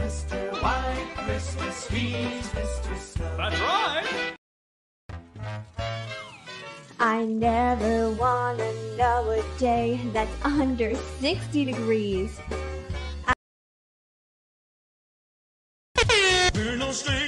Mr. White Christmas, he's Mr. Snow. That's right! I never wanna know a day that's under 60 degrees. We're no strangers.